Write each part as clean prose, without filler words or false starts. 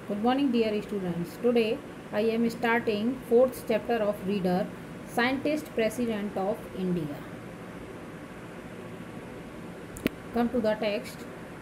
Good morning, dear students. Today I am starting fourth chapter of Reader, Scientist President of India. Come to the text.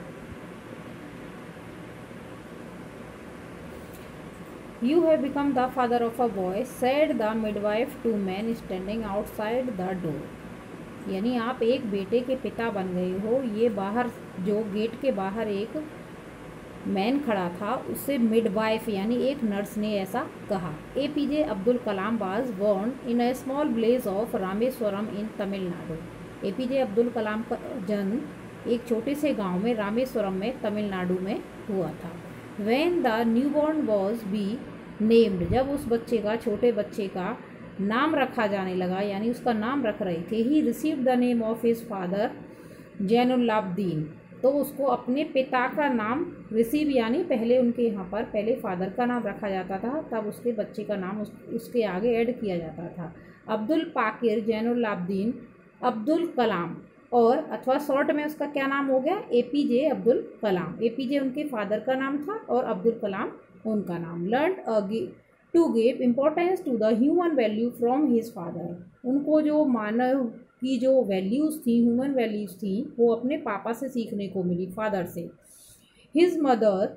You have become the father of a boy, said the midwife to men standing outside the door. यानी आप एक बेटे के पिता बन गए हो। ये बाहर जो गेट के बाहर एक मैन खड़ा था उससे मिडवाइफ यानी एक नर्स ने ऐसा कहा। APJ Abdul Kalam was born in a small village of Rameswaram in Tamil Nadu. APJ Abdul Kalam का जन्म एक छोटे से गांव में रामेश्वरम में तमिलनाडु में हुआ था। When the newborn was be named, जब उस बच्चे का छोटे बच्चे का नाम रखा जाने लगा यानी उसका नाम रख रहे थे, he receive the name of his father Jainulabdeen, तो उसको अपने पिता का नाम रिसीव यानी पहले उनके यहाँ पर पहले फादर का नाम रखा जाता था, तब उसके बच्चे का नाम उसके आगे ऐड किया जाता था। अब्दुल पाकिर जैनुलाब्दीन अब्दुल कलाम, और अथवा शॉर्ट में उसका क्या नाम हो गया, एपीजे अब्दुल कलाम। एपीजे उनके फादर का नाम था और अब्दुल कलाम उनका नाम। Learn to give importance to the human value from his father, उनको जो मानव की जो वैल्यूज़ थी, ह्यूमन वैल्यूज़ थी, वो अपने पापा से सीखने को मिली, फादर से। His mother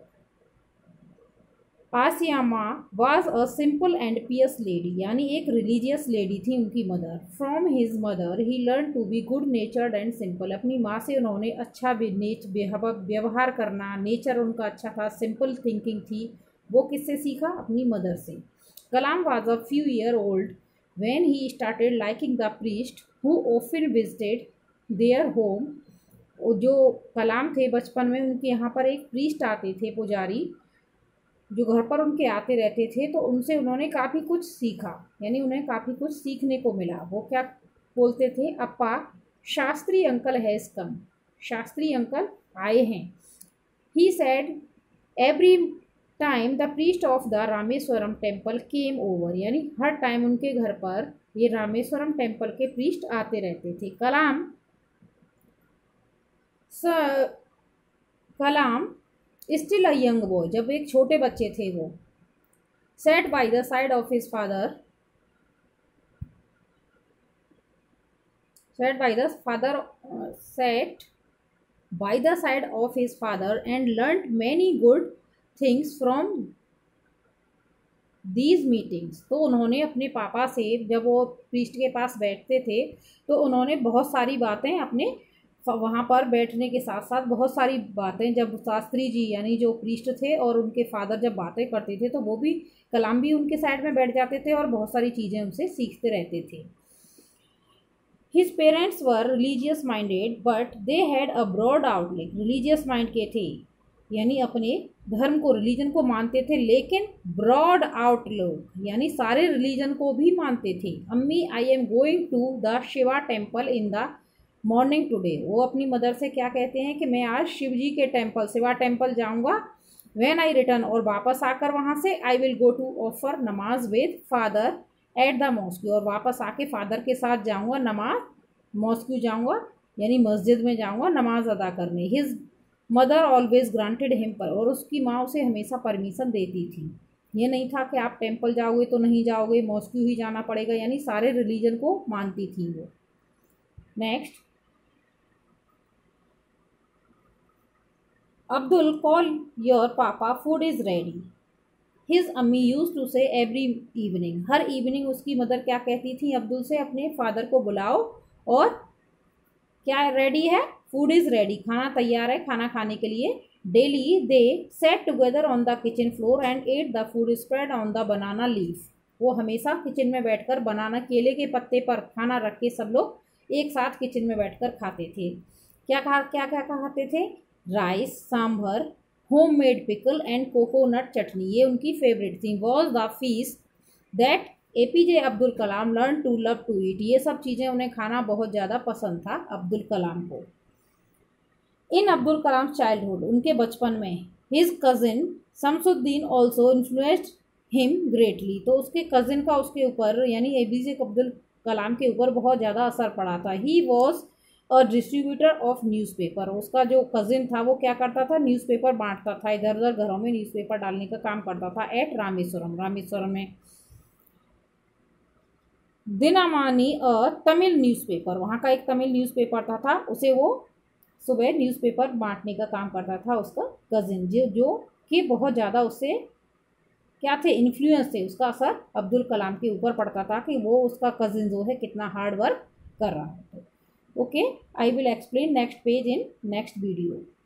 Ashiamma was a simple and pious lady, यानी एक रिलीजियस लेडी थी उनकी mother. From his mother he learn to be good natured and simple, अपनी माँ से उन्होंने अच्छा व्यवहार करना, नेचर उनका अच्छा था, सिंपल थिंकिंग थी। वो किससे सीखा, अपनी मदर से। Kalam was a few year old when he started liking the priest who often visited their home। जो कलाम थे बचपन में उनके यहाँ पर एक प्रीस्ट आते थे, पुजारी, जो घर पर उनके आते रहते थे, तो उनसे उन्होंने काफ़ी कुछ सीखा, यानी उन्हें काफ़ी कुछ सीखने को मिला। वो क्या बोलते थे, अप्पा Shastri uncle has come, Shastri uncle आए हैं। He said every time the priest of the Rameswaram temple came over, यानी हर टाइम उनके घर पर ये रामेश्वरम टेम्पल के प्रीस्ट आते रहते थे। Kalam still a young boy, जब एक छोटे बच्चे थे वो, sat by the side of his father, sat by the side of his father and learn many good things from these meetings. तो उन्होंने अपने पापा से, जब वो प्रीस्ट के पास बैठते थे, तो उन्होंने बहुत सारी बातें अपने वहाँ पर बैठने के साथ साथ बहुत सारी बातें, जब शास्त्री जी यानी जो प्रीस्ट थे और उनके फादर जब बातें करते थे, तो वो भी, कलाम भी उनके साइड में बैठ जाते थे और बहुत सारी चीज़ें उनसे सीखते रहते थे। His parents were religious minded but they had a broad outlook, religious mind के थे यानी अपने धर्म को, रिलीजन को मानते थे, लेकिन ब्रॉड आउटलुक यानी सारे रिलीजन को भी मानते थे। अम्मी I am going to the Shiva temple in the morning today, वो अपनी मदर से क्या कहते हैं कि मैं आज शिव जी के टेम्पल, शिवा टेम्पल जाऊंगा। व्हेन आई रिटर्न, और वापस आकर वहाँ से, I will go to offer namaz with father at the mosque, और वापस आके फादर के साथ जाऊँगा नमाज, मॉस्क्यू जाऊँगा यानी मस्जिद में जाऊँगा नमाज अदा करने। His mother always granted him पर, और उसकी माँ उसे हमेशा परमिशन देती थी। ये नहीं था कि आप टेम्पल जाओगे तो नहीं जाओगे, मॉस्क्यू ही जाना पड़ेगा, यानी सारे रिलीजन को मानती थी वो। Next, Abdul call your papa, food is ready. His अम्मी use to say every evening, हर इवनिंग उसकी मदर क्या कहती थी अब्दुल से, अपने फादर को बुलाओ और क्या रेडी है, फूड इज़ रेडी, खाना तैयार है, खाना खाने के लिए। Daily they sat together on the kitchen floor and ate the food spread on the banana leaf, वो हमेशा किचन में बैठकर बनाना, केले के पत्ते पर खाना रख के सब लोग एक साथ किचन में बैठकर खाते थे। क्या खाते थे, rice, sambar, homemade pickle and coconut chutney, ये उनकी फेवरेट थी। Was the feast that APJ Abdul Kalam learn to love to eat, ये सब चीज़ें उन्हें खाना बहुत ज़्यादा पसंद था अब्दुल कलाम को। इन अब्दुल कलाम चाइल्डहुड, उनके बचपन में, his cousin Shamsuddin also influenced him greatly, तो उसके कज़िन का उसके ऊपर यानी एपीजे अब्दुल कलाम के ऊपर बहुत ज़्यादा असर पड़ा था। He was a distributor of newspaper, उसका जो कजिन था वो क्या करता था, न्यूज़पेपर बांटता था, इधर उधर घरों में न्यूज़पेपर डालने का काम करता था। एट रामेश्वरम, रामेश्वरम में। दिनमणि अ तमिल न्यूज़पेपर, वहाँ का एक तमिल न्यूज़पेपर था उसे वो सुबह न्यूज़पेपर बांटने का काम करता था उसका कजिन, जो कि बहुत ज़्यादा उससे क्या थे, इन्फ्लुएंस थे, उसका असर अब्दुल कलाम के ऊपर पड़ता था कि वो उसका कजिन जो है कितना हार्ड वर्क कर रहा है। Okay, I will explain next page in next video.